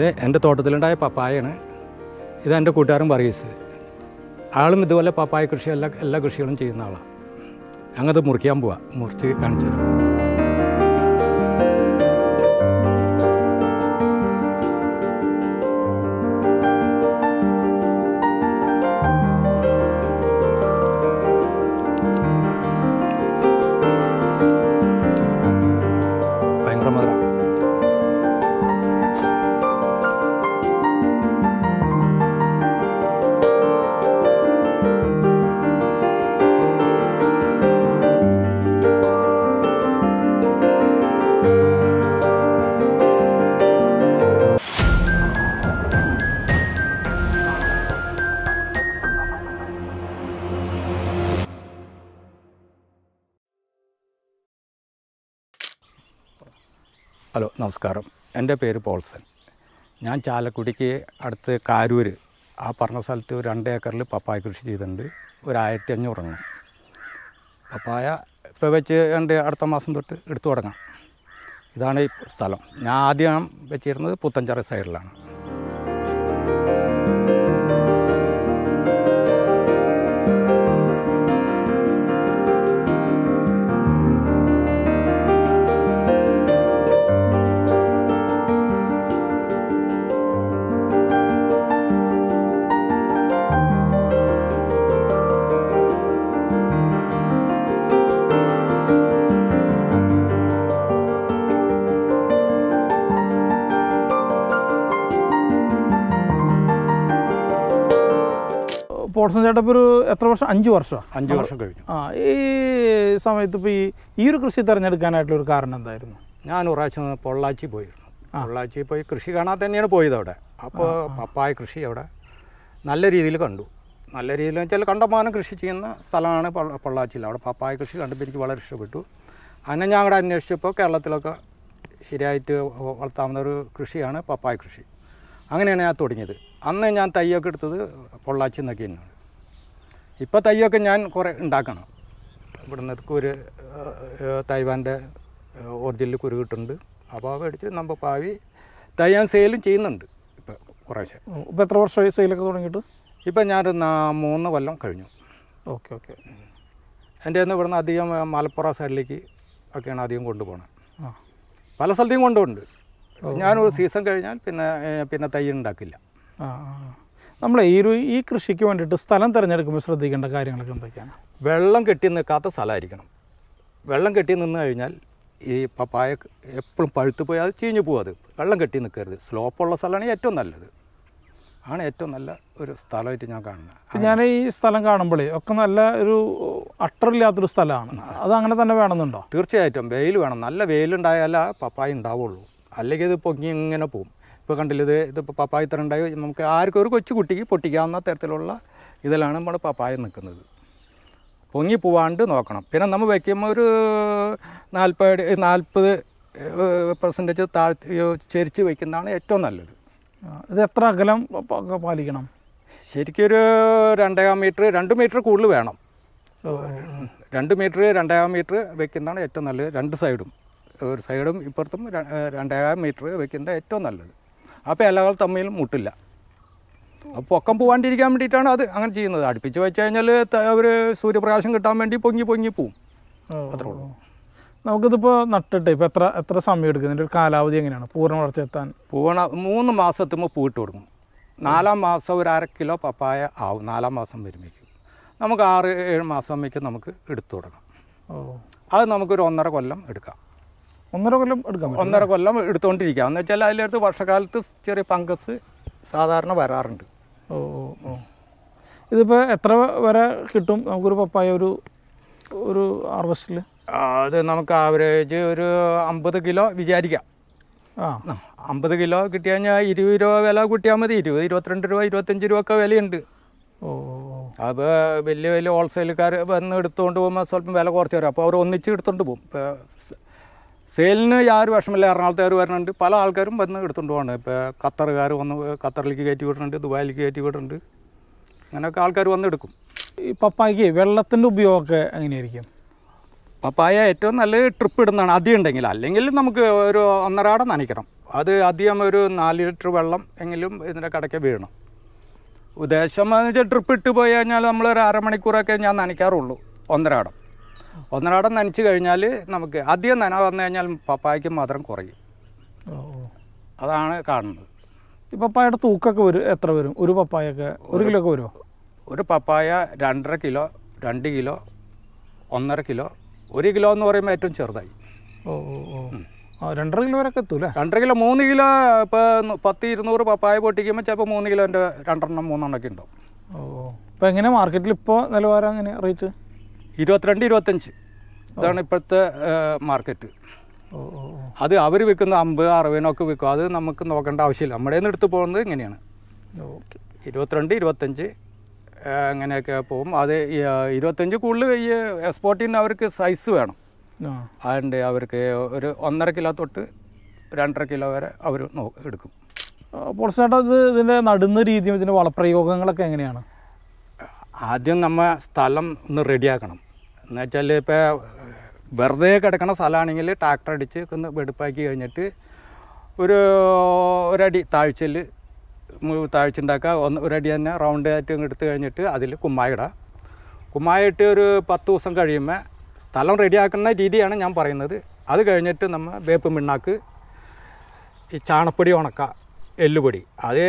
എൻ്റെ തോട്ടത്തിലുണ്ടായ പപ്പായാണ്. ഇത് എൻ്റെ കൂട്ടുകാരൻ പറയീസ്. ആളും ഇതുപോലെ പപ്പായ കൃഷി എല്ലാ കൃഷികളും ചെയ്യുന്ന ആളാണ്. അങ്ങത് മുറിക്കാൻ പോവാം, മുറിച്ച് കാണിച്ചു തരാം. ഭയങ്കര മധുരം. ഹലോ, നമസ്കാരം. എൻ്റെ പേര് പോൾസൺ. ഞാൻ ചാലക്കുടിക്ക് അടുത്ത് കാരൂർ ആ പറഞ്ഞ സ്ഥലത്ത് ഒരു 2 ഏക്കറിൽ പപ്പായ കൃഷി ചെയ്തിട്ടുണ്ട്. ഒരു 1500 എണ്ണം പപ്പായ ഇപ്പോൾ വെച്ച് അടുത്ത മാസം തൊട്ട് എടുത്തു തുടങ്ങാം. ഇതാണ് ഈ സ്ഥലം. ഞാൻ ആദ്യം വെച്ചിരുന്നത് പുത്തഞ്ചിറ സൈഡിലാണ്. പോൾസൺ ചേട്ടാ ഇപ്പോൾ ഒരു എത്ര വർഷം? 5 വർഷം. 5 വർഷം കഴിഞ്ഞു. ഈ സമയത്ത് ഇപ്പോൾ ഈ ഒരു കൃഷി തിരഞ്ഞെടുക്കാനായിട്ടുള്ളൊരു കാരണം എന്തായിരുന്നു? ഞാൻ ഒരു പ്രാവശ്യം പൊള്ളാച്ചി പോയിരുന്നു. പൊള്ളാച്ചി പോയി കൃഷി കാണാൻ തന്നെയാണ് പോയത് അവിടെ. അപ്പോൾ പപ്പായ കൃഷി അവിടെ നല്ല രീതിയിൽ കണ്ടു. നല്ല രീതിയിൽ വെച്ചാൽ കണ്ടമാനം കൃഷി ചെയ്യുന്ന സ്ഥലമാണ് പൊള്ളാച്ചിയിൽ. അവിടെ പപ്പായ കൃഷി കണ്ടപ്പോൾ എനിക്ക് വളരെ ഇഷ്ടപ്പെട്ടു. അങ്ങനെ ഞാൻ അവിടെ അന്വേഷിച്ചപ്പോൾ കേരളത്തിലൊക്കെ ശരിയായിട്ട് വളർത്താവുന്ന ഒരു കൃഷിയാണ് പപ്പായ കൃഷി. അങ്ങനെയാണ് ഞാൻ തുടങ്ങിയത്. അന്ന് ഞാൻ തൈയൊക്കെ എടുത്തത് പൊള്ളാച്ചി എന്നൊക്കെ തന്നെയാണ്. ഇപ്പോൾ തൈയൊക്കെ ഞാൻ കുറേ ഉണ്ടാക്കണം. ഇവിടുന്ന് ഒരു തൈവാൻ്റെ ഒറിജിനൽ കുരു കിട്ടുന്നുണ്ട്. അപ്പോൾ മേടിച്ച് നമ്മൾ പാവി തൈ ഞാൻ സെയിലും ചെയ്യുന്നുണ്ട് ഇപ്പോൾ കുറേശ്ശെ. ഇപ്പോൾ എത്ര വർഷമായി സെയിലൊക്കെ തുടങ്ങിയിട്ട്? ഇപ്പം ഞാനൊരു 3 കൊല്ലം കഴിഞ്ഞു. Okay okay. എൻ്റെ നിന്ന് ഇവിടുന്ന് അധികം മലപ്പുറം സൈഡിലേക്ക് ഒക്കെയാണ് അധികം കൊണ്ടുപോകണം. പല സ്ഥലത്തേയും കൊണ്ടുപോകുന്നുണ്ട്. ഞാനൊരു സീസൺ കഴിഞ്ഞാൽ പിന്നെ തൈ ഉണ്ടാക്കില്ല. നമ്മൾ ഈ കൃഷിക്ക് വേണ്ടിയിട്ട് സ്ഥലം തിരഞ്ഞെടുക്കുമ്പോൾ ശ്രദ്ധിക്കേണ്ട കാര്യങ്ങളൊക്കെ എന്തൊക്കെയാണ്? വെള്ളം കെട്ടി നിൽക്കാത്ത സ്ഥലമായിരിക്കണം. വെള്ളം കെട്ടി നിന്ന് കഴിഞ്ഞാൽ ഈ പപ്പായ എപ്പോഴും പഴുത്ത് പോയി അത് ചീഞ്ഞു പോകും. അത് വെള്ളം കെട്ടി നിൽക്കരുത്. സ്ലോപ്പുള്ള സ്ഥലമാണ് ഏറ്റവും നല്ലത്. ആണ് ഏറ്റവും നല്ല ഒരു സ്ഥലമായിട്ട് ഞാൻ കാണുന്നത്. ഞാൻ ഈ സ്ഥലം കാണുമ്പോഴേ ഒക്കെ നല്ല ഒരു അട്ടറില്ലാത്തൊരു സ്ഥലമാണ്. അത് അങ്ങനെ തന്നെ വേണമെന്നുണ്ടോ? തീർച്ചയായിട്ടും വെയിൽ വേണം. നല്ല വെയിലുണ്ടായാലേ പപ്പായ ഉണ്ടാവുള്ളൂ. അല്ലെങ്കിൽ ഇത് പൊങ്ങി ഇങ്ങനെ പോവും. ഇപ്പോൾ കണ്ടില്ല, ഇതിപ്പോൾ പപ്പായ ഇത്ര ഉണ്ടായി നമുക്ക് ആർക്കും ഒരു കൊച്ചു കുട്ടിക്ക് പൊട്ടിക്കാവുന്ന തരത്തിലുള്ള ഇതിലാണ് നമ്മൾ പപ്പായ നിൽക്കുന്നത്. പൊങ്ങി പോവാണ്ട് നോക്കണം. പിന്നെ നമ്മൾ വയ്ക്കുമ്പോൾ ഒരു 40% ചെരിച്ച് വയ്ക്കുന്നതാണ് ഏറ്റവും നല്ലത്. ഇത് എത്ര അകലം പാലിക്കണം? ശരിക്കും ഒരു 2.5 മീറ്റർ 2 മീറ്റർ കൂടുതൽ വേണം. 2 മീറ്റർ 2.5 മീറ്റർ വയ്ക്കുന്നതാണ് ഏറ്റവും നല്ലത്. 2 സൈഡും, ഒരു സൈഡും ഇപ്പുറത്തും 2.5 മീറ്റർ വയ്ക്കുന്നത് ഏറ്റവും നല്ലത്. അപ്പോൾ ഇലകൾ തമ്മിൽ മുട്ടില്ല. അപ്പോൾ പൊക്കം പോകാണ്ടിരിക്കാൻ വേണ്ടിയിട്ടാണ് അത് അങ്ങനെ ചെയ്യുന്നത്. അടുപ്പിച്ച് വെച്ച് കഴിഞ്ഞാൽ ഒരു സൂര്യപ്രകാശം കിട്ടാൻ വേണ്ടി പൊങ്ങി പോവും. അത്രേ ഉള്ളൂ. നമുക്കിതിപ്പോൾ നട്ടിട്ട് ഇപ്പോൾ എത്ര സമയം എടുക്കും? ഇതിൻ്റെ ഒരു കാലാവധി എങ്ങനെയാണ് പൂർണ്ണ വളർച്ച എത്താൻ? 3 മാസത്തുമ്പോൾ പൂവിട്ട് കൊടുക്കും. 4-ാം മാസം ഒരു 1/2 കിലോ പപ്പായ ആവും. 4-ാം മാസം വരുമ്പോഴേക്കും നമുക്ക് 6-7 മാസം ആകുമ്പോഴേക്കും നമുക്ക് എടുത്തു തുടങ്ങാം. അത് നമുക്കൊരു 1.5 കൊല്ലം എടുക്കാം. 1.5 കൊല്ലം എടുക്കാം? 1.5 കൊല്ലം എടുത്തുകൊണ്ടിരിക്കുക. എന്ന് വെച്ചാൽ അതിനടുത്ത് വർഷക്കാലത്ത് ചെറിയ ഫംഗസ് സാധാരണ വരാറുണ്ട്. ഇതിപ്പോൾ എത്ര വരെ കിട്ടും നമുക്കൊരു പപ്പായ ഒരു ഹാർവസ്റ്റിൽ? അത് നമുക്ക് ആവറേജ് ഒരു 50 കിലോ വിചാരിക്കാം. 50 കിലോ കിട്ടി കഴിഞ്ഞാൽ 20 രൂപ വില കൂട്ടിയാൽ മതി. 20, 22 രൂപ, 25 രൂപ ഒക്കെ വിലയുണ്ട്. അപ്പോൾ വലിയ ഹോൾസെയിൽക്കാർ വന്ന് എടുത്തുകൊണ്ട് പോകുമ്പോൾ സ്വല്പം വില കുറച്ച് തരും. അപ്പോൾ അവർ ഒന്നിച്ച് എടുത്തുകൊണ്ട് പോകും. ഇപ്പോൾ സെയിലിന് യാതൊരു വിഷമില്ല. എറണാകുളത്തുകാർ വരുന്നുണ്ട്, പല ആൾക്കാരും വന്ന് എടുത്തുകൊണ്ട് പോകണം. ഇപ്പോൾ ഖത്തറുകാർ വന്ന് ഖത്തറിലേക്ക് കയറ്റി വിടുന്നുണ്ട്, ദുബായിലേക്ക് കയറ്റി വിടുന്നുണ്ട്. അങ്ങനെയൊക്കെ ആൾക്കാർ വന്ന് എടുക്കും. ഈ പപ്പായക്ക് വെള്ളത്തിൻ്റെ ഉപയോഗമൊക്കെ എങ്ങനെയായിരിക്കും? പപ്പായ ഏറ്റവും നല്ലൊരു ട്രിപ്പ് ഇടുന്നതാണ് അധികം ഉണ്ടെങ്കിൽ. അല്ലെങ്കിൽ നമുക്ക് ഒരു 1.5 നനയ്ക്കണം. അത് അധികം ഒരു 4 ലിറ്റർ വെള്ളം എങ്കിലും ഇതിൻ്റെ കടയ്ക്ക് വീഴണം. ഉദ്ദേശം എന്ന് വെച്ചാൽ ഡ്രിപ്പ് ഇട്ട് പോയി കഴിഞ്ഞാൽ നമ്മളൊരു അരമണിക്കൂറൊക്കെ ഞാൻ നനയ്ക്കാറുള്ളൂ. ഒന്നരാടം നനച്ച് കഴിഞ്ഞാൽ നമുക്ക് അധികം നന വന്നു കഴിഞ്ഞാൽ പപ്പായയ്ക്ക് മധുരം കുറയും. അതാണ് കാണുന്നത്. ഈ പപ്പായയുടെ തൂക്കൊക്കെ വരും, എത്ര വരും ഒരു പപ്പായൊക്കെ? 1 കിലോ ഒക്കെ വരുമോ? ഒരു പപ്പായ 2.5 കിലോ, 2 കിലോ, 1.5 കിലോ. 1 കിലോ എന്ന് പറയുമ്പോൾ ഏറ്റവും ചെറുതായി. 2.5 കിലോ വരെയൊക്കെ എത്തൂല്ലേ? 2.5 കിലോ, 3 കിലോ. ഇപ്പോൾ 10-200 പപ്പായ പൊട്ടിക്കുമ്പോൾ ചിലപ്പോൾ 3 കിലോൻ്റെ 2-3 ഒക്കെ ഉണ്ടാവും. അപ്പോൾ എങ്ങനെയാണ് മാർക്കറ്റിൽ ഇപ്പോൾ നിലവാരം എങ്ങനെ റേറ്റ്? 22-25 ഇതാണ് ഇപ്പോഴത്തെ മാർക്കറ്റ്. അത് അവർ വിൽക്കുന്ന 50-60 വിൽക്കും. അത് നമുക്ക് നോക്കേണ്ട ആവശ്യമില്ല. നമ്മുടെ നിന്ന് എടുത്ത് പോകുന്നത് ഇങ്ങനെയാണ്. 22-25 അങ്ങനെയൊക്കെ പോകും. അത് 25 കൂടുതൽ ഈ എക്സ്പോർട്ടിന് അവർക്ക് സൈസ് വേണം. അതുകൊണ്ട് അവർക്ക് ഒരു 1.5 കിലോ തൊട്ട് 2.5 കിലോ വരെ അവർ എടുക്കും. അപ്പോൾ ചേട്ടാ ഇതിൻ്റെ നടുന്ന രീതിയും ഇതിൻ്റെ വളപ്രയോഗങ്ങളൊക്കെ എങ്ങനെയാണ്? ആദ്യം നമ്മൾ സ്ഥലം ഒന്ന് റെഡിയാക്കണം. എന്നുവെച്ചാൽ ഇപ്പോൾ വെറുതെ കിടക്കുന്ന സ്ഥലമാണെങ്കിൽ ട്രാക്ടർ അടിച്ച് ഒന്ന് വെടുപ്പാക്കി കഴിഞ്ഞിട്ട് ഒരടി താഴ്ചയിൽ താഴ്ച ഉണ്ടാക്കുക. ഒരടി തന്നെ റൗണ്ട് ആയിട്ട് എടുത്ത് കഴിഞ്ഞിട്ട് അതിൽ കുമ്മായ ഇടാം. കുമ്മായ ഇട്ട് ഒരു 10 ദിവസം കഴിയുമ്പോൾ സ്ഥലം റെഡിയാക്കുന്ന രീതിയാണ് ഞാൻ പറയുന്നത്. അത് കഴിഞ്ഞിട്ട് നമ്മൾ വേപ്പ് പിണ്ണാക്ക്, ഈ ചാണപ്പൊടി ഉണക്കുക, എല്ലുപൊടി, അത്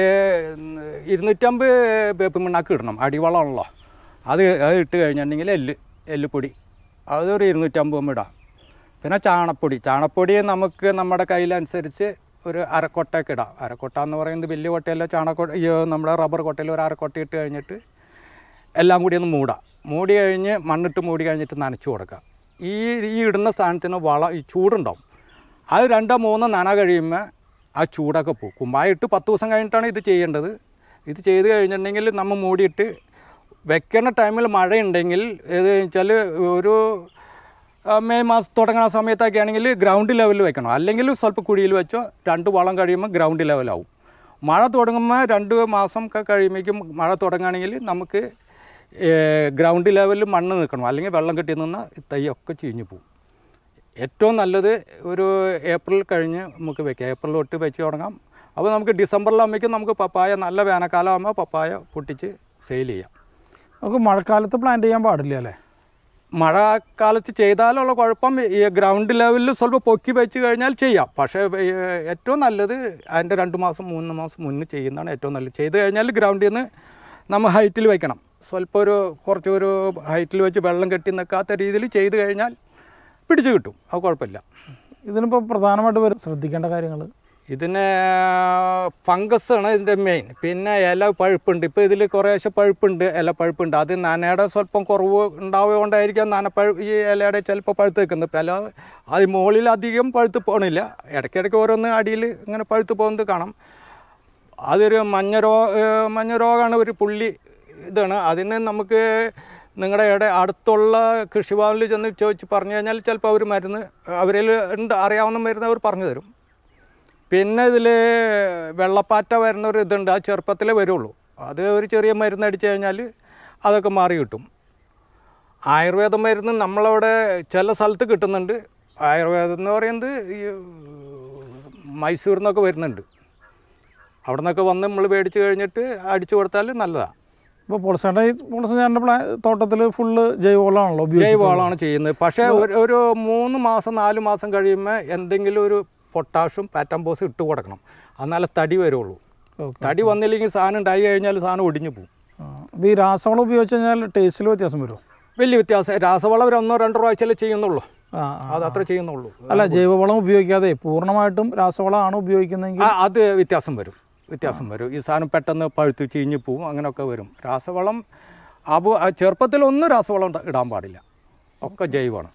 250 വേപ്പ് പിണ്ണാക്ക് ഇടണം. അടിവളമാണല്ലോ. അത് ഇട്ട് കഴിഞ്ഞിട്ടുണ്ടെങ്കിൽ എല്ലുപൊടി അതൊരു 250 ഇടാം. പിന്നെ ചാണപ്പൊടി നമുക്ക് നമ്മുടെ കയ്യിലനുസരിച്ച് ഒരു അരക്കൊട്ടയൊക്കെ ഇടാം. അരക്കൊട്ട എന്ന് പറയുന്നത് വലിയ കൊട്ടയല്ല, നമ്മുടെ റബ്ബർ കൊട്ടയിൽ ഒരു അരക്കൊട്ട ഇട്ട് കഴിഞ്ഞിട്ട് എല്ലാം കൂടി ഒന്ന് മൂടി കഴിഞ്ഞ് മണ്ണിട്ട് മൂടി കഴിഞ്ഞിട്ട് നനച്ച് കൊടുക്കുക. ഈ ഇടുന്ന സാധനത്തിന് ഈ ചൂടുണ്ടാവും. അത് 2-3 നന കഴിയുമ്പോൾ ആ ചൂടൊക്കെ പോകും. കുമ്മായ ഇട്ട് 10 ദിവസം കഴിഞ്ഞിട്ടാണ് ഇത് ചെയ്യേണ്ടത്. ഇത് ചെയ്ത് കഴിഞ്ഞിട്ടുണ്ടെങ്കിൽ നമ്മൾ മൂടിയിട്ട് വെക്കുന്ന ടൈമിൽ മഴയുണ്ടെങ്കിൽ ഏത് വെച്ചാൽ ഒരു മെയ് മാസം തുടങ്ങുന്ന സമയത്തൊക്കെ ആണെങ്കിൽ ഗ്രൗണ്ട് ലെവലിൽ വെക്കണം. അല്ലെങ്കിൽ സ്വല്പം കുഴിയിൽ വെച്ചോ 2 വളം കഴിയുമ്പോൾ ഗ്രൗണ്ട് ലെവലാവും. മഴ തുടങ്ങുമ്പോൾ 2 മാസം ഒക്കെ കഴിയുമ്പോഴേക്കും മഴ തുടങ്ങുകയാണെങ്കിൽ നമുക്ക് ഗ്രൗണ്ട് ലെവലിൽ മണ്ണ് നിൽക്കണം. അല്ലെങ്കിൽ വെള്ളം കെട്ടി നിന്നാൽ തൈയൊക്കെ ചീഞ്ഞു പോകും. ഏറ്റവും നല്ലത് ഒരു ഏപ്രിൽ കഴിഞ്ഞ് നമുക്ക് വെക്കാം. ഏപ്രിൽ തൊട്ട് വെച്ച് തുടങ്ങാം. അപ്പോൾ നമുക്ക് ഡിസംബറിലാകുമ്പോഴേക്കും നമുക്ക് പപ്പായ, നല്ല വേനൽക്കാലം ആകുമ്പോൾ പപ്പായ പൊട്ടിച്ച് സെയിൽ ചെയ്യാം. നമുക്ക് മഴക്കാലത്ത് പ്ലാന്റ് ചെയ്യാൻ പാടില്ല അല്ലേ? മഴക്കാലത്ത് ചെയ്താലുള്ള കുഴപ്പം ഈ ഗ്രൗണ്ട് ലെവലിൽ സ്വല്പം പൊക്കി വെച്ച് കഴിഞ്ഞാൽ ചെയ്യാം. പക്ഷേ ഏറ്റവും നല്ലത് അതിൻ്റെ 2 മാസം 3 മാസം മുന്നേ ചെയ്യുന്നതാണ് ഏറ്റവും നല്ലത്. ചെയ്ത് കഴിഞ്ഞാൽ ഗ്രൗണ്ടിൽ നിന്ന് നമ്മൾ ഹൈറ്റിൽ വയ്ക്കണം. സ്വല്പം കുറച്ചൊരു ഹൈറ്റിൽ വെച്ച് വെള്ളം കെട്ടി നിൽക്കാത്ത രീതിയിൽ ചെയ്ത് കഴിഞ്ഞാൽ പിടിച്ച് കിട്ടും. അത് കുഴപ്പമില്ല. ഇതിനിപ്പോൾ പ്രധാനമായിട്ട് ശ്രദ്ധിക്കേണ്ട കാര്യങ്ങൾ, ഇതിന് ഫംഗസാണ് ഇതിൻ്റെ മെയിൻ. പിന്നെ ഇല പഴുപ്പുണ്ട്. ഇപ്പോൾ ഇതിൽ കുറേശ്ശെ പഴുപ്പുണ്ട്, ഇല പഴുപ്പുണ്ട്. അത് നനയുടെ സ്വല്പം കുറവ് ഉണ്ടാവുകൊണ്ടായിരിക്കാം ഈ ഇലയുടെ ചിലപ്പോൾ പഴുത്ത് നിൽക്കുന്നത്. ഇല അത് മുകളിൽ അധികം പഴുത്ത് പോകണില്ല. ഇടയ്ക്കിടയ്ക്ക് ഓരോന്ന് അടിയിൽ ഇങ്ങനെ പഴുത്ത് പോകുന്നത് കാണാം. അതൊരു മഞ്ഞ രോഗമാണ്, ഒരു പുള്ളി ഇതാണ്. അതിന് നമുക്ക് നിങ്ങളുടെ അടുത്തുള്ള കൃഷിഭവനിൽ ചെന്ന് ചോദിച്ച് പറഞ്ഞു കഴിഞ്ഞാൽ ചിലപ്പോൾ അവർ മരുന്ന് അവരിൽ അറിയാവുന്ന മരുന്ന് അവർ പറഞ്ഞു തരും. പിന്നെ ഇതിൽ വെള്ളപ്പാറ്റ വരുന്നൊരു ഇതുണ്ട്. അത് ചെറുപ്പത്തിലേ വരുള്ളൂ. അത് ഒരു ചെറിയ മരുന്ന് അടിച്ചു കഴിഞ്ഞാൽ അതൊക്കെ മാറി കിട്ടും. ആയുർവേദ മരുന്ന് നമ്മളവിടെ ചില സ്ഥലത്ത് കിട്ടുന്നുണ്ട്. ആയുർവേദം എന്ന് പറയുന്നത് ഈ മൈസൂരിൽ നിന്നൊക്കെ വരുന്നുണ്ട്. അവിടെ നിന്നൊക്കെ വന്ന് നമ്മൾ മേടിച്ച് കഴിഞ്ഞിട്ട് അടിച്ചു കൊടുത്താൽ നല്ലതാണ്. ഇപ്പോൾ പോളസേട്ടൻ്റെ തോട്ടത്തിൽ ഫുള്ള് ജൈവവളമാണല്ലോ? ജൈവവളമാണ് ചെയ്യുന്നത്. പക്ഷേ ഒരു 3 മാസം 4 മാസം കഴിയുമ്പോൾ എന്തെങ്കിലും ഒരു പൊട്ടാഷും പാറ്റംബോസും ഇട്ട് കൊടുക്കണം. എന്നാലേ തടി വരുള്ളൂ. തടി വന്നില്ലെങ്കിൽ സാധനം ഉണ്ടായി കഴിഞ്ഞാൽ സാധനം ഒടിഞ്ഞു പോകും. അപ്പോൾ ഈ രാസവളം ഉപയോഗിച്ച് കഴിഞ്ഞാൽ ടേസ്റ്റിൽ വ്യത്യാസം വരുമോ? വലിയ വ്യത്യാസം. രാസവളം ഒരു 1-2 പ്രാവശ്യമല്ലേ ചെയ്യുന്നുള്ളൂ. അതത്ര ചെയ്യുന്നുള്ളൂ. അല്ല, ജൈവവളം ഉപയോഗിക്കാതെ പൂർണ്ണമായിട്ടും രാസവളമാണ് ഉപയോഗിക്കുന്നതെങ്കിൽ അത് വ്യത്യാസം വരും. ഈ സാധനം പെട്ടെന്ന് പഴുത്ത് ചീഞ്ഞു പോവും. അങ്ങനെയൊക്കെ വരും. രാസവളം ചെറുപ്പത്തിലൊന്നും രാസവളം ഇടാൻ പാടില്ല. ഒക്കെ ജൈവമാണ്.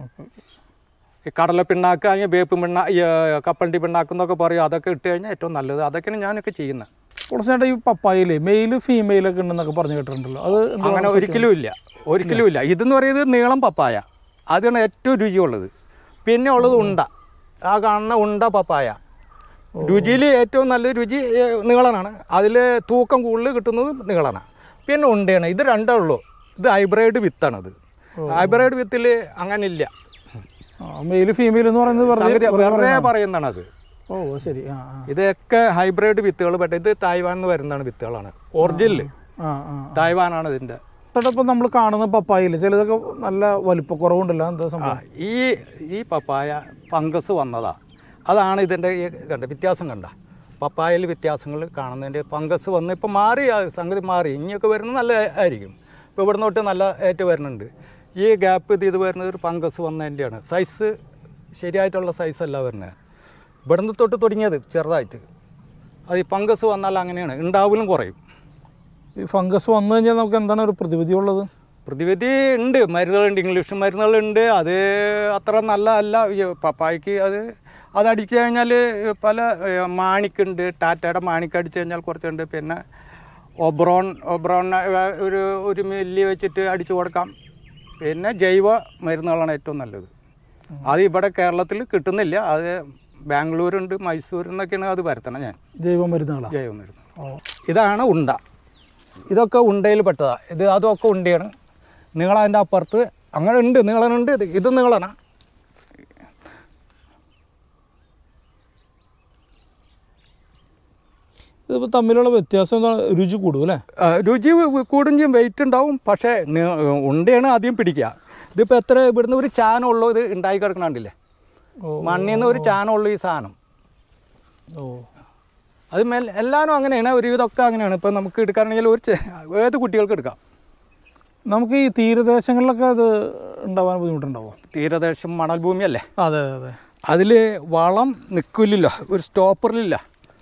ഈ കടല പിണ്ണാക്ക്, അല്ലെങ്കിൽ വേപ്പ് കപ്പലണ്ടി പിണ്ണാക്കെന്നൊക്കെ പറയും. അതൊക്കെ ഇട്ട് കഴിഞ്ഞാൽ ഏറ്റവും നല്ലത്. അതൊക്കെയാണ് ഞാനൊക്കെ ചെയ്യുന്നത്. കുറച്ചേട്ടാ ഈ പപ്പായയിലെ മെയില് ഫീമെയിലൊക്കെ ഉണ്ടെന്നൊക്കെ പറഞ്ഞു കേട്ടിട്ടുണ്ടല്ലോ. അത് അങ്ങനെ ഒരിക്കലും ഇല്ല. ഇതെന്ന് പറയുന്നത് നീളം പപ്പായ, അതാണ് ഏറ്റവും രുചിയുള്ളത്. പിന്നെ ഉള്ളത് ഉണ്ട. ആ കാണുന്ന ഉണ്ട പപ്പായ രുചിയിൽ ഏറ്റവും നല്ല രുചി നീളനാണ്. അതിൽ തൂക്കം കൂടുതൽ കിട്ടുന്നത് നീളനാണ്. പിന്നെ ഉണ്ടയാണ്. ഇത് രണ്ടേ ഉള്ളൂ. ഇത് ഹൈബ്രിഡ് വിത്താണത്. ഹൈബ്രിഡ് വിത്തിൽ അങ്ങനെ ഇല്ല. മെയിൽ ഫീമെയിൽ എന്ന് പറയുന്നത് വെറുതെ പറയുന്നതാണത്. ഓ ശരി. ഇതൊക്കെ ഹൈബ്രിഡ് വിത്തുകൾ. പക്ഷേ ഇത് തായ്വാനിൽ നിന്ന് വരുന്നതാണ് വിത്തുകളാണ്. ഒറിജിനൽ തായ്വാനാണ് ഇതിൻ്റെ. ഇപ്പം നമ്മൾ കാണുന്ന പപ്പായയിൽ ചിലതൊക്കെ നല്ല വലിപ്പക്കുറവുണ്ടല്ലോ, എന്താ സംഭവം? ഈ പപ്പായ ഫംഗസ് വന്നതാ. അതാണ് ഇതിൻ്റെ കണ്ട വ്യത്യാസം. കണ്ട പപ്പായയിൽ വ്യത്യാസങ്ങൾ കാണുന്നതിൻ്റെ ഫംഗസ് വന്ന് ഇപ്പം മാറി, സംഗതി മാറി. ഇനിയൊക്കെ വരുന്നത് നല്ല ആയിരിക്കും. ഇപ്പോൾ ഇവിടെ തൊട്ട് നല്ല ആയിട്ട് വരുന്നുണ്ട്. ഈ ഗ്യാപ്പ് ഇത് വരുന്നത് ഒരു ഫംഗസ് വന്നതിൻ്റെയാണ്. സൈസ് ശരിയായിട്ടുള്ള സൈസല്ല വരുന്നത്. ഇവിടുന്ന് തൊട്ട് തുടങ്ങിയത് ചെറുതായിട്ട്. അത് ഈ ഫംഗസ് വന്നാൽ അങ്ങനെയാണ്, ഉണ്ടാവലും കുറയും. ഈ ഫംഗസ് വന്നു കഴിഞ്ഞാൽ നമുക്ക് എന്താണ് ഒരു പ്രതിവിധി ഉള്ളത്? പ്രതിവിധി ഉണ്ട്, മരുന്നുകളുണ്ട്, ഇംഗ്ലീഷ് മരുന്നുകളുണ്ട്. അത് അത്ര നല്ലതല്ല ഈ പപ്പായക്ക്. അതടിച്ചു കഴിഞ്ഞാൽ പല മാണിക്കുണ്ട്, ടാറ്റയുടെ മാണിക്ക് അടിച്ചു കഴിഞ്ഞാൽ കുറച്ചുണ്ട്. പിന്നെ ഒബ്രോൺ ഒരു മില്ലി വെച്ചിട്ട് അടിച്ചു കൊടുക്കാം. പിന്നെ ജൈവ മരുന്നുകളാണ് ഏറ്റവും നല്ലത്. അത് ഇവിടെ കേരളത്തിൽ കിട്ടുന്നില്ല. അത് ബാംഗ്ലൂരുണ്ട്, മൈസൂരിൽ നിന്നൊക്കെയാണ് അത് വരുത്തണം ഞാൻ. ജൈവ മരുന്ന്. ഇതാണ് ഉണ്ട. ഇതൊക്കെ ഉണ്ടയിൽ പെട്ടതാണ്. അതൊക്കെ ഉണ്ടയാണ്. നീളതിൻ്റെ അപ്പുറത്ത് അങ്ങനെ ഉണ്ട്, നീളനുണ്ട്. ഇത് നീളന. ഇതിപ്പോൾ തമ്മിലുള്ള വ്യത്യാസം എന്താണ്? രുചി കൂടും അല്ലേ? രുചി കൂടും ചെയ്യും, വെയിറ്റ് ഉണ്ടാവും. പക്ഷേ ഉണ്ടയാണ് ആദ്യം പിടിക്കുക. ഇതിപ്പോൾ എത്ര ഇവിടുന്ന് ഒരു ചാനമുള്ളൂ ഇത് ഉണ്ടായി കിടക്കണണ്ടില്ലേ? മണ്ണിൽ നിന്ന് ഒരു ചാനമുള്ളൂ ഈ സാധനം. അത് എല്ലാവരും അങ്ങനെയാണ്, ഒരുവിധമൊക്കെ അങ്ങനെയാണ്. ഇപ്പം നമുക്ക് എടുക്കുകയാണെങ്കിൽ ഏത് കുട്ടികൾക്ക് എടുക്കാം. നമുക്ക് ഈ തീരദേശങ്ങളിലൊക്കെ അത് ഉണ്ടാവാൻ ബുദ്ധിമുട്ടുണ്ടാവും. തീരദേശം മണൽ ഭൂമിയല്ലേ? അതെ അതെ. അതിൽ വളം നിൽക്കില്ല, ഒരു സ്റ്റോപ്പറിലില്ല.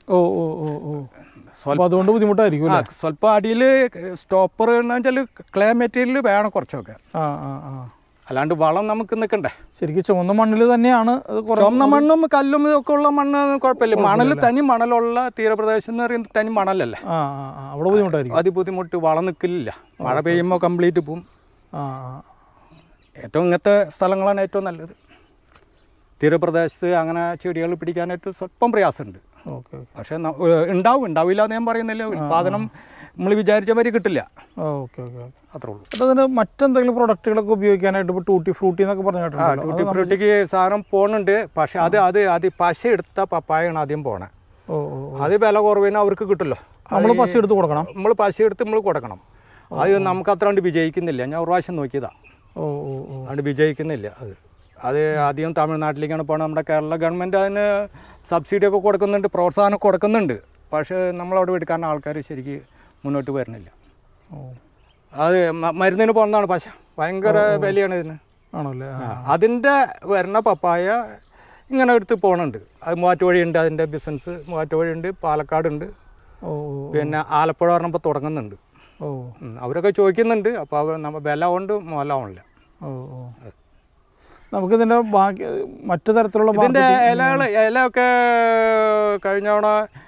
അപ്പോൾ അതുകൊണ്ട് ബുദ്ധിമുട്ടായിരിക്കും. സ്വല്പം അടിയിൽ സ്റ്റോപ്പർ എന്ന് വെച്ചാൽ ക്ലേ മെറ്റീരിയൽ വേണം കുറച്ചൊക്കെ. അല്ലാണ്ട് വളം നമുക്ക് നിൽക്കണ്ടേ. ശരിക്കും ചുവന്ന മണ്ണിൽ തന്നെയാണ്. ചുവന്ന മണ്ണും കല്ലും ഇതൊക്കെ ഉള്ള മണ്ണ് കുഴപ്പമില്ല. മണൽ തനി മണലുള്ള തീരപ്രദേശം എന്ന് പറയുന്നത് തനി മണലല്ലേ, അവിടെ ബുദ്ധിമുട്ടായിരിക്കും. അത് ബുദ്ധിമുട്ട്, വളം നിൽക്കില്ല. മഴ പെയ്യുമ്പോൾ കംപ്ലീറ്റ് പോവും. ഏറ്റവും ഇങ്ങനത്തെ സ്ഥലങ്ങളാണ് ഏറ്റവും നല്ലത്. തീരപ്രദേശത്ത് അങ്ങനെ ചെടികൾ പിടിക്കാനായിട്ട് സ്വല്പം പ്രയാസമുണ്ട്. പക്ഷേ ഉണ്ടാവില്ല എന്ന് ഞാൻ പറയുന്നില്ല. ഉൽപ്പാദനം നമ്മൾ വിചാരിച്ച മാതിരി കിട്ടില്ല. അത്രേ ഉള്ളൂ. അതിന് മറ്റെന്തെങ്കിലും പ്രൊഡക്റ്റുകളൊക്കെ ഉപയോഗിക്കാനായിട്ട് ഇപ്പോൾ ടൂട്ടി ഫ്രൂട്ടി എന്നൊക്കെ പറഞ്ഞിട്ടുണ്ട്. ടൂട്ടി ഫ്രൂട്ടിക്ക് സാധനം പോകുന്നുണ്ട്. പക്ഷേ അത് പശ എടുത്ത പപ്പായാണ് ആദ്യം പോണേ. അത് വില കുറവിന് അവർക്ക് കിട്ടുമല്ലോ. നമ്മൾ പശ എടുത്ത് കൊടുക്കണം. നമ്മൾ പശ എടുത്ത് നമ്മൾ കൊടുക്കണം. അത് നമുക്ക് അത്ര കണ്ട് വിജയിക്കുന്നില്ല. ഞാൻ ഒരു പ്രാവശ്യം നോക്കിയതാ, അതുകൊണ്ട് വിജയിക്കുന്നില്ല. അത് ആദ്യം തമിഴ്നാട്ടിലേക്കാണ് പോകണം. നമ്മുടെ കേരള ഗവൺമെൻറ് അതിന് സബ്സിഡിയൊക്കെ കൊടുക്കുന്നുണ്ട്, പ്രോത്സാഹനം കൊടുക്കുന്നുണ്ട്. പക്ഷേ നമ്മളവിടെ എടുക്കാൻ ആൾക്കാർ ശരിക്കും മുന്നോട്ട് വരുന്നില്ല. അത് മരുന്നിന് പോകുന്നതാണ് പശ. ഭയങ്കര വിലയാണ് ഇതിന്. ആണല്ലേ? അതിൻ്റെ വരുന്ന പപ്പായ ഇങ്ങനെ എടുത്ത് പോകുന്നുണ്ട്. അത് മൂവാറ്റുപുഴയുണ്ട്, അതിൻ്റെ ബിസിനസ് മൂവാറ്റുപുഴയുണ്ട്, പാലക്കാടുണ്ട്, പിന്നെ ആലപ്പുഴ പറഞ്ഞപ്പോൾ തുടങ്ങുന്നുണ്ട്. അവരൊക്കെ ചോദിക്കുന്നുണ്ട്. അപ്പോൾ നമ്മൾ വില കൊണ്ട് മുതലാവണില്ല. നമുക്കിതിൻ്റെ ബാക്കി മറ്റു തരത്തിലുള്ള ഇതിൻ്റെ ഇലയൊക്കെ കഴിഞ്ഞ തവണ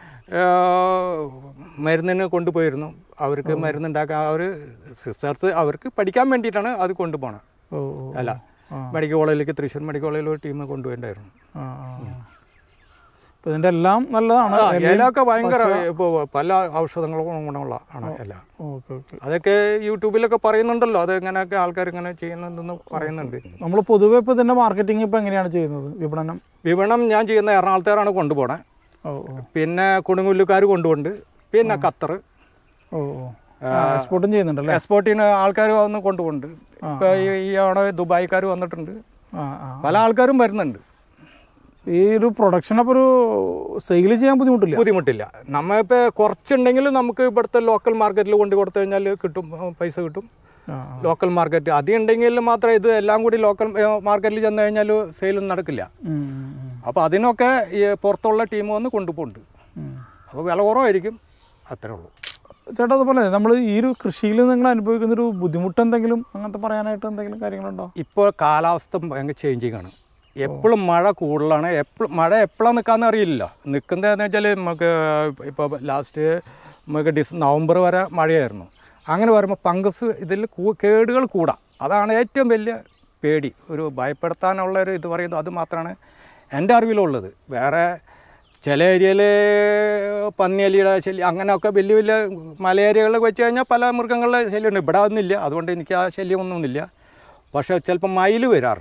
മരുന്നിന് കൊണ്ടുപോയിരുന്നു. അവർക്ക് മരുന്നുണ്ടാക്കാൻ അവർ സിസ്റ്റേഴ്സ് അവർക്ക് പഠിക്കാൻ വേണ്ടിയിട്ടാണ് അത് കൊണ്ടുപോകണം. അല്ല, മെഡിക്കൽ കോളേജിലേക്ക്, തൃശ്ശൂർ മെഡിക്കൽ കോളേജിൽ ഒരു ടീം കൊണ്ടുപോയിട്ടുണ്ടായിരുന്നു. അപ്പോൾ ഇതിൻ്റെ എല്ലാം നല്ലതാണ്. ഇലയൊക്കെ ഭയങ്കര ഇപ്പോൾ പല ഔഷധങ്ങളും ഗുണമുള്ള ആണ് ഇല. അതൊക്കെ യൂട്യൂബിലൊക്കെ പറയുന്നുണ്ടല്ലോ, അത് ഇങ്ങനെയൊക്കെ ആൾക്കാർ ഇങ്ങനെ ചെയ്യുന്നുണ്ടെന്ന് പറയുന്നുണ്ട്. നമ്മൾ പൊതുവെ ഇപ്പോൾ ഇതിൻ്റെ മാർക്കറ്റിംഗ് ഇപ്പോൾ എങ്ങനെയാണ് ചെയ്യുന്നത്? വിപണനം ഞാൻ ചെയ്യുന്ന എറണാകുളത്തേറാണ് കൊണ്ടുപോകണേ. പിന്നെ കൊടുങ്ങല്ലൂക്കാർ കൊണ്ടുപോകുന്നുണ്ട്. പിന്നെ ഖത്തർ എക്സ്പോർട്ടും ചെയ്യുന്നുണ്ടല്ലോ. എക്സ്പോർട്ടിന് ആൾക്കാർ വന്ന് കൊണ്ടുപോകുന്നുണ്ട്. ഇപ്പോൾ ഈ ആണ് ദുബായിക്കാർ വന്നിട്ടുണ്ട്. പല ആൾക്കാരും വരുന്നുണ്ട്. ഈ ഒരു പ്രൊഡക്ഷൻ അപ്പോൾ ഒരു സെയിൽ ചെയ്യാൻ ബുദ്ധിമുട്ടില്ല. നമ്മളിപ്പോൾ കുറച്ചുണ്ടെങ്കിലും നമുക്ക് ഇവിടുത്തെ ലോക്കൽ മാർക്കറ്റിൽ കൊണ്ടു കൊടുത്തു കഴിഞ്ഞാൽ കിട്ടും, പൈസ കിട്ടും. ലോക്കൽ മാർക്കറ്റ് അതുണ്ടെങ്കിൽ മാത്രമേ, ഇത് എല്ലാം കൂടി ലോക്കൽ മാർക്കറ്റിൽ ചെന്ന് കഴിഞ്ഞാൽ സെയിലൊന്നും നടക്കില്ല. അപ്പോൾ അതിനൊക്കെ ഈ പുറത്തുള്ള ടീം വന്ന് കൊണ്ടുപോകുന്നുണ്ട്. അപ്പോൾ വില കുറവായിരിക്കും, അത്രേ ഉള്ളൂ. ചേട്ടാ, അതുപോലെ നമ്മൾ ഈ ഒരു കൃഷിയിൽ നിങ്ങൾ അനുഭവിക്കുന്നൊരു ബുദ്ധിമുട്ട് എന്തെങ്കിലും അങ്ങനത്തെ പറയാനായിട്ട് എന്തെങ്കിലും കാര്യങ്ങളുണ്ടോ? ഇപ്പോൾ കാലാവസ്ഥ ഭയങ്കര ചേഞ്ചിങ് ആണ്. എപ്പോഴും മഴ കൂടുതലാണ്. മഴ എപ്പോഴാണ് നിൽക്കാമെന്ന് അറിയില്ല. നിൽക്കുന്നതെന്ന് വെച്ചാൽ നമുക്ക് ഇപ്പോൾ ലാസ്റ്റ് നമുക്ക് നവംബർ വരെ മഴയായിരുന്നു. അങ്ങനെ വരുമ്പോൾ ഫംഗസ് ഇതിൽ കേടുകൾ കൂടാം. അതാണ് ഏറ്റവും വലിയ പേടി, ഒരു ഭയപ്പെടുത്താനുള്ളൊരു ഇത് പറയുന്നത്. അത് മാത്രമാണ് എൻ്റെ അറിവിലുള്ളത്. വേറെ ചില ഏരിയയിൽ പന്നിയലിയുടെ ശല്യം അങ്ങനെയൊക്കെ വലിയ വലിയ മലയേരിയകളിൽ വെച്ച് കഴിഞ്ഞാൽ പല മൃഗങ്ങളുടെ ശല്യമുണ്ട്. ഇവിടെ ഒന്നുമില്ല, അതുകൊണ്ട് എനിക്ക് ആ ശല്യമൊന്നുമില്ല. പക്ഷേ ചിലപ്പോൾ മയിൽ വരാറുണ്ട്.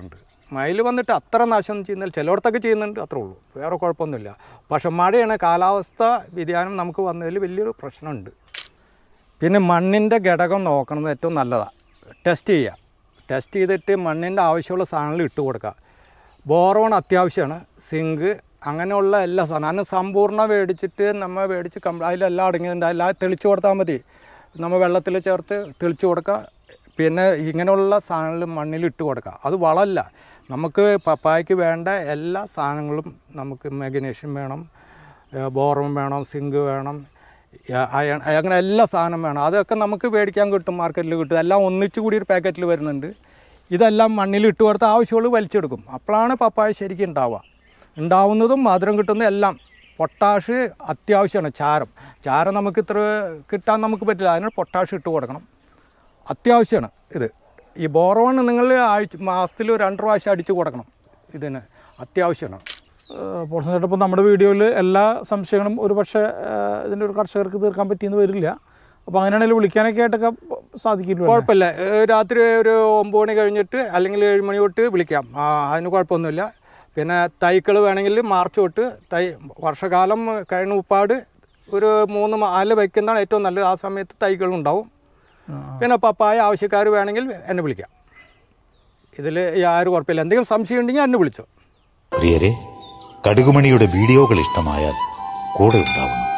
മയിൽ വന്നിട്ട് അത്ര നാശം ചെയ്യുന്നില്ല, ചിലയിടത്തൊക്കെ ചെയ്യുന്നുണ്ട്, അത്രേ ഉള്ളൂ, വേറെ കുഴപ്പമൊന്നുമില്ല. പക്ഷെ മഴയാണ്, കാലാവസ്ഥ വ്യതിയാനം നമുക്ക് വന്നതിൽ വലിയൊരു പ്രശ്നമുണ്ട്. പിന്നെ മണ്ണിൻ്റെ ഘടകം നോക്കണമെന്ന് ഏറ്റവും നല്ലതാണ്. ടെസ്റ്റ് ചെയ്യുക, ടെസ്റ്റ് ചെയ്തിട്ട് മണ്ണിൻ്റെ ആവശ്യമുള്ള സാധനങ്ങൾ ഇട്ട് കൊടുക്കുക. ബോറോൺ അത്യാവശ്യമാണ്, സിങ്ക് അങ്ങനെയുള്ള എല്ലാ സാധനം സമ്പൂർണ്ണം മേടിച്ചിട്ട് നമ്മൾ മേടിച്ച് അതിലെല്ലാം അടങ്ങിയിട്ടുണ്ട്, എല്ലാം തെളിച്ച് കൊടുത്താൽ മതി. നമ്മൾ വെള്ളത്തിൽ ചേർത്ത് തെളിച്ച് കൊടുക്കുക. പിന്നെ ഇങ്ങനെയുള്ള സാധനങ്ങൾ മണ്ണിൽ ഇട്ട് കൊടുക്കുക. അത് വളമല്ല, നമുക്ക് പപ്പായക്ക് വേണ്ട എല്ലാ സാധനങ്ങളും നമുക്ക് മാഗ്നീഷ്യം വേണം, ബോറോൺ വേണം, സിങ്ക് വേണം, അയൺ, അങ്ങനെ എല്ലാ സാധനം വേണം. അതൊക്കെ നമുക്ക് മേടിക്കാൻ കിട്ടും, മാർക്കറ്റിൽ കിട്ടും. എല്ലാം ഒന്നിച്ചു കൂടി ഒരു പാക്കറ്റിൽ വരുന്നുണ്ട്. ഇതെല്ലാം മണ്ണിൽ ഇട്ട് കൊടുത്ത് ആവശ്യമുള്ള വലിച്ചെടുക്കും. അപ്പോഴാണ് പപ്പായ ശരിക്കും ഉണ്ടാവുന്നതും മധുരം കിട്ടുന്നതും എല്ലാം. പൊട്ടാഷ് അത്യാവശ്യമാണ്. ചാരം നമുക്ക് ഇത്ര കിട്ടാൻ നമുക്ക് പറ്റില്ല, അതിന് പൊട്ടാഷ് ഇട്ട് കൊടുക്കണം, അത്യാവശ്യമാണ് ഇത്. ഈ ബോറോൺ നിങ്ങൾ മാസത്തിൽ 2 പ്രാവശ്യം അടിച്ച് കൊടുക്കണം, ഇതിന് അത്യാവശ്യമാണ്. പോൾസൺ ചേട്ടാ, ഇപ്പോൾ നമ്മുടെ വീഡിയോയിൽ എല്ലാ സംശയങ്ങളും ഒരു പക്ഷേ ഇതിൻ്റെ ഒരു കർഷകർക്ക് തീർക്കാൻ പറ്റിയെന്ന് വരില്ല. അപ്പോൾ അങ്ങനെയാണെങ്കിൽ വിളിക്കാനൊക്കെ ആയിട്ടൊക്കെ സാധിക്കില്ല? കുഴപ്പമില്ല, രാത്രി ഒരു 9 മണി കഴിഞ്ഞിട്ട് അല്ലെങ്കിൽ 7 മണി തൊട്ട് വിളിക്കാം, അതിന് കുഴപ്പമൊന്നുമില്ല. പിന്നെ തൈകൾ വേണമെങ്കിൽ മാർച്ച് തൊട്ട് വർഷകാലം കഴിഞ്ഞ ഉപ്പാട് ഒരു 3 വയ്ക്കുന്നതാണ് ഏറ്റവും നല്ലത്. ആ സമയത്ത് തൈകളുണ്ടാവും. പിന്നെ പപ്പായ ആവശ്യക്കാർ വേണമെങ്കിൽ എന്നെ വിളിക്കാം, ഇതിൽ ആരും കുഴപ്പമില്ല. എന്തെങ്കിലും സംശയം ഉണ്ടെങ്കിൽ എന്നെ വിളിച്ചോ. പ്രിയരെ, കടുകുമണിയുടെ വീഡിയോകൾ ഇഷ്ടമായാൽ കൂടെ ഉണ്ടാവുന്നു.